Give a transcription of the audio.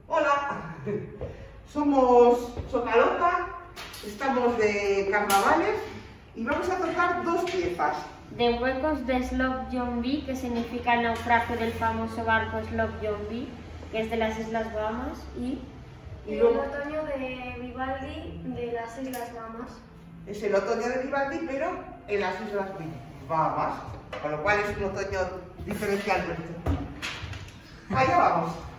Hola, somos Socalota, estamos de carnavales y vamos a tocar dos piezas. De huecos de Slop John B, que significa el naufragio del famoso barco Slop John B, que es de las Islas Bahamas, y el otoño de Vivaldi de las Islas Bahamas. Es el otoño de Vivaldi, pero en las Islas Bahamas, con lo cual es un otoño diferencial nuestro. Allá vamos.